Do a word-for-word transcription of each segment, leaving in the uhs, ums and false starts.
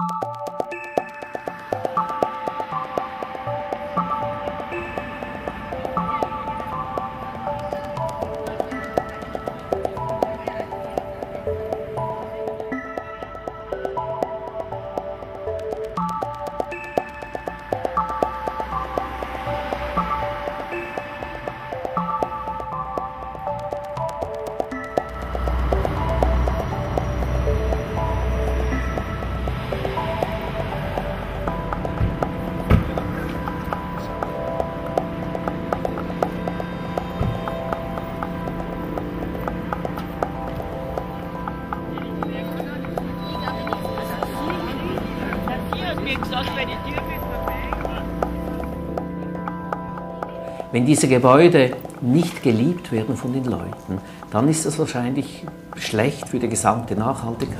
Wenn diese Gebäude nicht geliebt werden von den Leuten, dann ist das wahrscheinlich schlecht für die gesamte Nachhaltigkeit.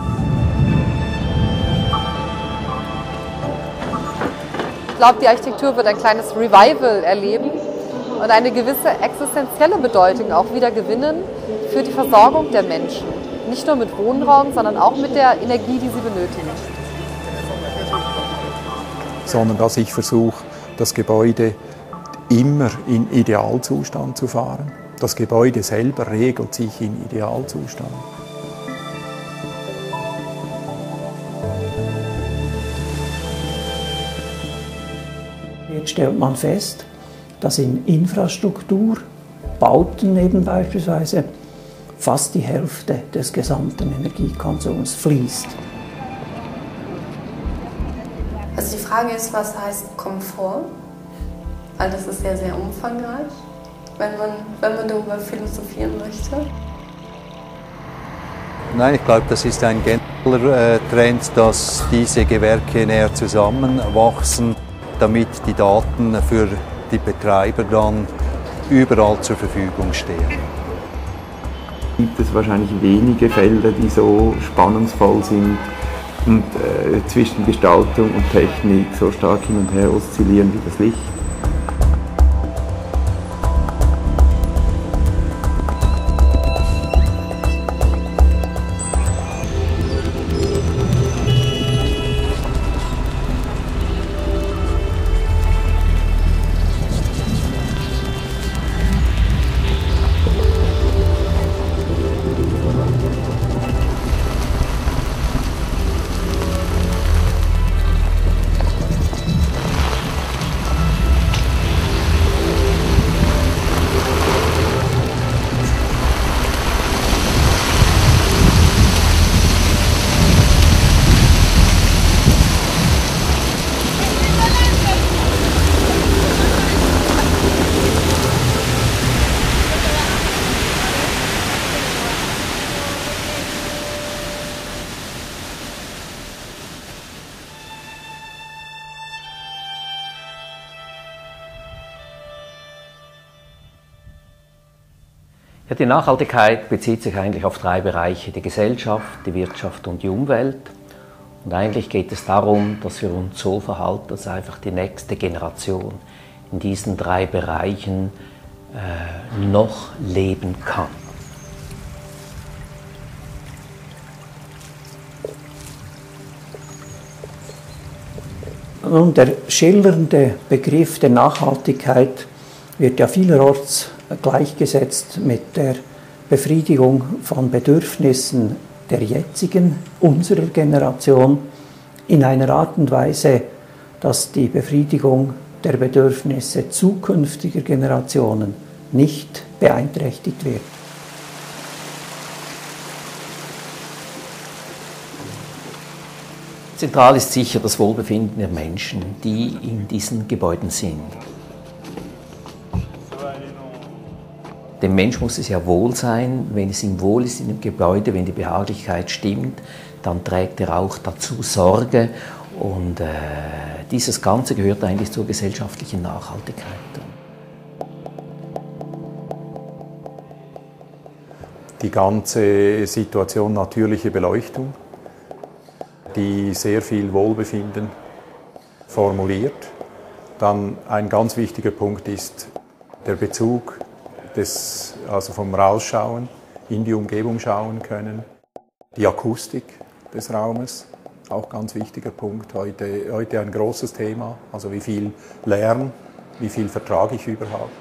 Ich glaube, die Architektur wird ein kleines Revival erleben und eine gewisse existenzielle Bedeutung auch wieder gewinnen für die Versorgung der Menschen. Nicht nur mit Wohnraum, sondern auch mit der Energie, die sie benötigen. Sondern dass ich versuche, das Gebäude immer in Idealzustand zu fahren. Das Gebäude selber regelt sich in Idealzustand. Jetzt stellt man fest, dass in Infrastruktur, Bauten eben beispielsweise, fast die Hälfte des gesamten Energiekonsums fließt. Also die Frage ist, was heißt Komfort? Weil das ist ja sehr umfangreich, wenn man, wenn man darüber philosophieren möchte. Nein, ich glaube, das ist ein genereller Trend, dass diese Gewerke näher zusammenwachsen, damit die Daten für die Betreiber dann überall zur Verfügung stehen. Gibt es wahrscheinlich wenige Felder, die so spannungsvoll sind und äh, zwischen Gestaltung und Technik so stark hin und her oszillieren wie das Licht. Ja, die Nachhaltigkeit bezieht sich eigentlich auf drei Bereiche: die Gesellschaft, die Wirtschaft und die Umwelt. Und eigentlich geht es darum, dass wir uns so verhalten, dass einfach die nächste Generation in diesen drei Bereichen äh, noch leben kann. Nun, der schillernde Begriff der Nachhaltigkeit wird ja vielerorts gleichgesetzt mit der Befriedigung von Bedürfnissen der jetzigen, unserer Generation, in einer Art und Weise, dass die Befriedigung der Bedürfnisse zukünftiger Generationen nicht beeinträchtigt wird. Zentral ist sicher das Wohlbefinden der Menschen, die in diesen Gebäuden sind. Dem Mensch muss es ja wohl sein. Wenn es ihm wohl ist in dem Gebäude, wenn die Behaglichkeit stimmt, dann trägt er auch dazu Sorge. Und äh, dieses Ganze gehört eigentlich zur gesellschaftlichen Nachhaltigkeit. Die ganze Situation natürliche Beleuchtung, die sehr viel Wohlbefinden formuliert. Dann ein ganz wichtiger Punkt ist der Bezug des, also vom Rausschauen, in die Umgebung schauen können, die Akustik des Raumes, auch ganz wichtiger Punkt heute, heute ein großes Thema. Also wie viel Lärm, wie viel vertrage ich überhaupt?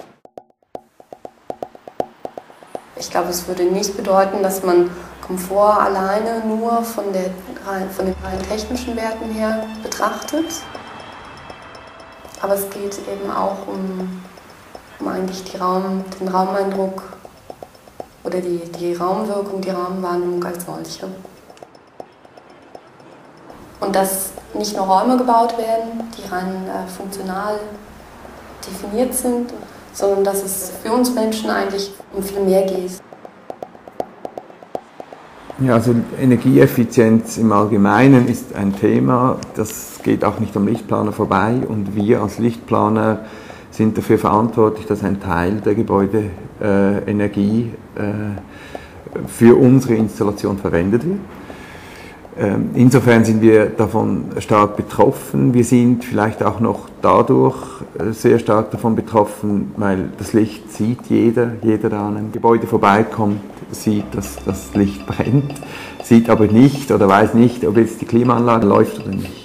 Ich glaube, es würde nicht bedeuten, dass man Komfort alleine nur von, der, von den rein technischen Werten her betrachtet. Aber es geht eben auch um, um eigentlich die Raum, den Raumeindruck oder die, die Raumwirkung, die Raumwahrnehmung als solche. Und dass nicht nur Räume gebaut werden, die rein äh, funktional definiert sind, sondern dass es für uns Menschen eigentlich um viel mehr geht. Ja, also Energieeffizienz im Allgemeinen ist ein Thema, das geht auch nicht am Lichtplaner vorbei, und wir als Lichtplaner sind dafür verantwortlich, dass ein Teil der Gebäudeenergie äh, für unsere Installation verwendet wird. Ähm, insofern sind wir davon stark betroffen. Wir sind vielleicht auch noch dadurch äh, sehr stark davon betroffen, weil das Licht sieht jeder, jeder, der an einem Gebäude vorbeikommt, sieht, dass das Licht brennt, sieht aber nicht oder weiß nicht, ob jetzt die Klimaanlage läuft oder nicht.